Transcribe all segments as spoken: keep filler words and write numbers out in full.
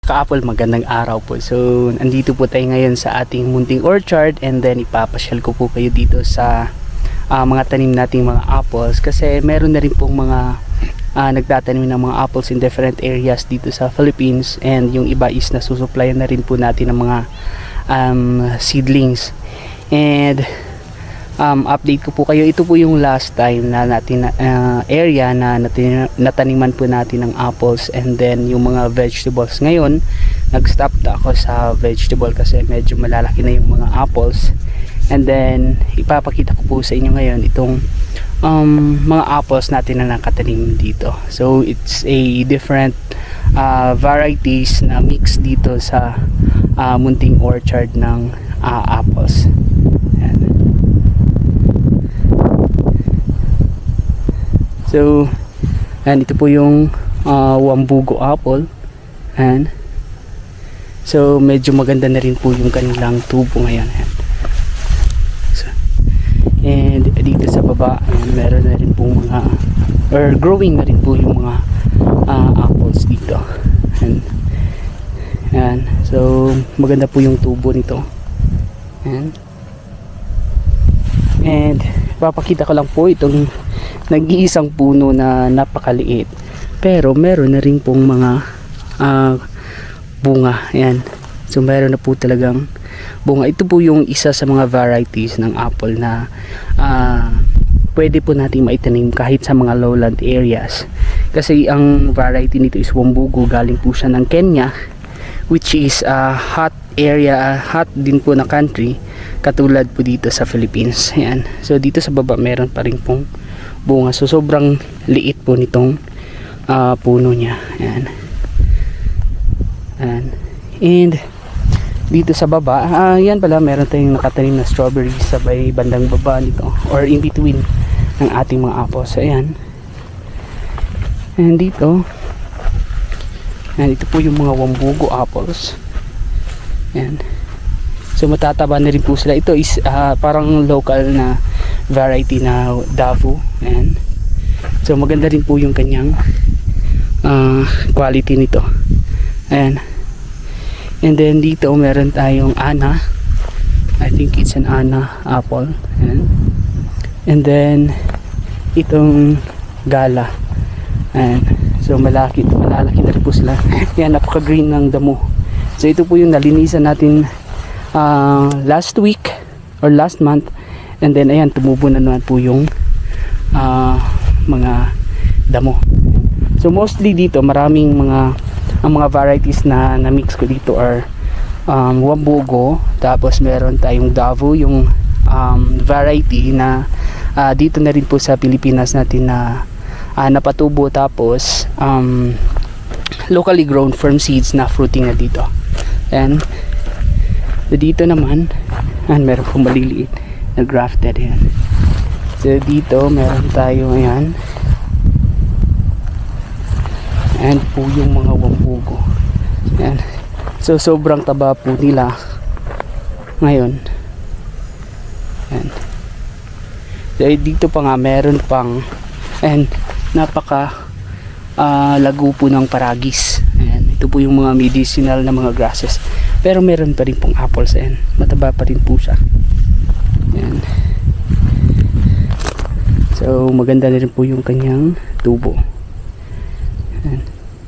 ka-apple, magandang araw po. So, andito po tayo ngayon sa ating munting orchard, and then ipapasyal ko po kayo dito sa uh, mga tanim nating mga apples, kasi meron na rin pong mga uh, nagtatanim ng mga apples in different areas dito sa Philippines, and yung iba is nasusuplayan na rin po natin ng mga um, seedlings. And Um, update ko po kayo, ito po yung last time na natin uh, area na natin, nataniman po natin ng apples and then yung mga vegetables. Ngayon nag stop na ako sa vegetable kasi medyo malalaki na yung mga apples, and then ipapakita ko po sa inyo ngayon itong um, mga apples natin na nakatanim dito. So it's a different uh, varieties na mix dito sa uh, munting orchard ng uh, apples. So, and ito po yung uh, Wambugo apple. And so, medyo maganda na rin po yung kanilang tubo ngayon. And, so, and dito sa baba, and meron na rin po mga, or growing na rin po yung mga uh, apples dito. And, and so, maganda po yung tubo nito. And, and papakita ko lang po itong nag-iisang puno na napakaliit, pero meron na rin pong mga uh, bunga. Ayan. So meron na po talagang bunga. Ito po yung isa sa mga varieties ng apple na uh, pwede po natin maitanim kahit sa mga lowland areas, kasi ang variety nito is Wambugo. Galing po siya ng Kenya, which is a uh, hot area, uh, hot din po na country, katulad po dito sa Philippines. Ayan. So dito sa baba meron pa rin pong bunga. So sobrang liit po nitong uh, puno niya. Ayan. Ayan. And dito sa baba, uh, yan pala, meron tayong nakatanim na strawberries sa may bandang baba nito, or in between ng ating mga apples. So ayan. And dito, ayan, ito po yung mga Wambugo apples. Ayan. So matataba na rin po sila. Ito is uh, parang local na variety na Davao. Ayan. So maganda rin po yung kanyang uh, quality nito. Ayan. And then dito meron tayong Ana. I think it's an Ana apple. Ayan. And then itong Gala. Ayan. So malaki, malalaki na rin po sila. Ayan, napaka green ng damo. So ito po yung nalinisan natin uh, last week or last month. And then ayan, tumubo na naman po yung uh, mga damo. So mostly dito maraming mga ang mga varieties na na-mix ko dito are um, Wambugo, tapos meron tayong Davao, yung um, variety na uh, dito na rin po sa Pilipinas natin na uh, napatubo, tapos um, locally grown from seeds na fruiting na dito. And dito naman, and meron po maliliit na grafted. Yan. So dito meron tayo ayan, and po yung mga Wambugo. Yan. So sobrang taba po nila ngayon. Yan. So dito pa nga meron pang, and napaka uh, lago po ng paragis. Ayan. Ito po yung mga medicinal na mga grasses, pero meron pa rin pong apples. Ayan. Mataba pa rin po siya. Ayan. So maganda na rin po yung kanyang tubo. Ayan.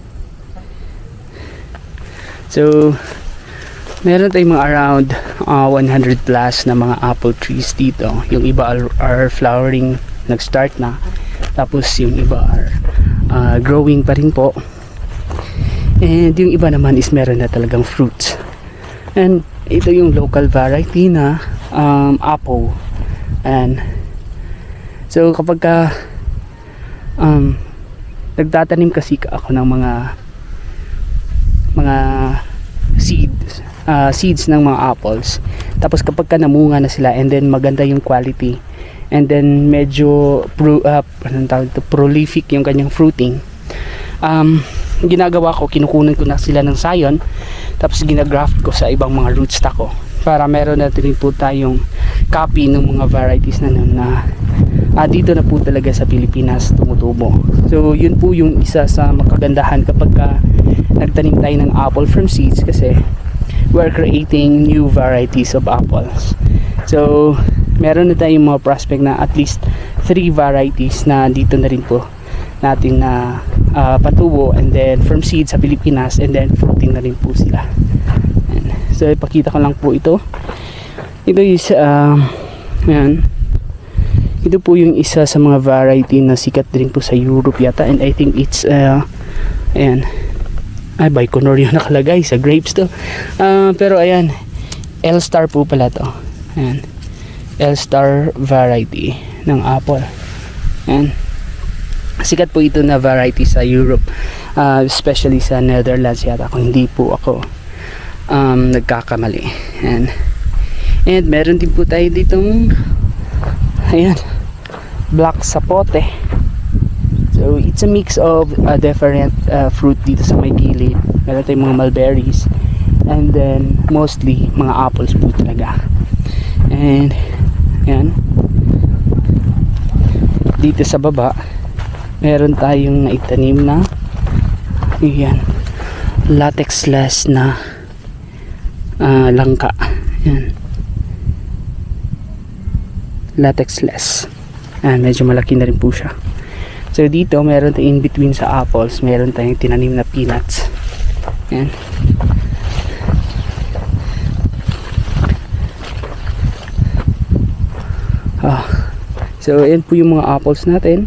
So meron tayong mga around uh, one hundred plus na mga apple trees dito. Yung iba are, are flowering, nag-start na, tapos yung iba are uh, growing pa rin po, and yung iba naman is meron na talagang fruits. And ito yung local variety na um, apple. And so kapag ka um, nagtatanim kasi ako ng mga mga seeds uh, seeds ng mga apples, tapos kapag ka namunga na sila and then maganda yung quality, and then medyo pro, uh, anong tawag ito, prolific yung kanyang fruiting, um, ginagawa ko, kinukunan ko na sila ng sayon, tapos ginagraft ko sa ibang mga rootstock ko, para meron natin po tayong copy ng mga varieties na nun na uh, dito na po talaga sa Pilipinas tumutubo. So yun po yung isa sa makagandahan kapag uh, nagtanim tayo ng apple from seeds, kasi we're creating new varieties of apples. So meron na tayong mga prospect na at least three varieties na dito na rin po natin na uh, patubo, and then from seeds sa Pilipinas, and then fruiting na rin po sila. Ayan. So ipakita ko lang po ito. Ito is uh, ayan. Ito po yung isa sa mga variety na sikat din po sa Europe yata, and I think it's uh, ayan, ay Baikonur yung nakalagay sa grapes to, uh, pero ayan, L-Star po pala to. Ayan, L-Star variety ng apple. Ayan, sikat po ito na variety sa Europe, uh, especially sa Netherlands yata kung hindi po ako um, nagkakamali. And, and meron din po tayo ditong ayan, black sapote. So it's a mix of uh, different uh, fruit dito sa may gilid. Meron tayong mga mulberries, and then mostly mga apples po talaga. And ayan, dito sa baba meron tayong naitanim na ayan, latex-less na uh, langka. Ayan, latex-less. Ayan, medyo malaki na rin po siya. So dito meron tayong in between sa apples, meron tayong tinanim na peanuts. Ayan. Ah. So ayan po yung mga apples natin.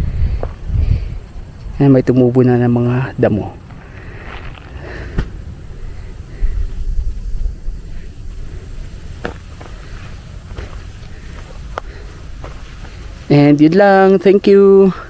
Ayan, may tumubo na ng mga damo. And yun lang. Thank you.